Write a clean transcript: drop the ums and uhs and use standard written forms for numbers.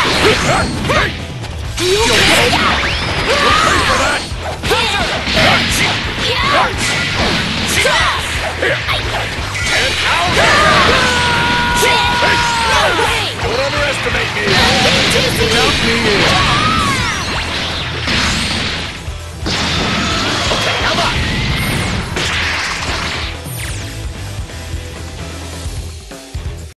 You'll pay for that! And out! Don't underestimate me! Count me in!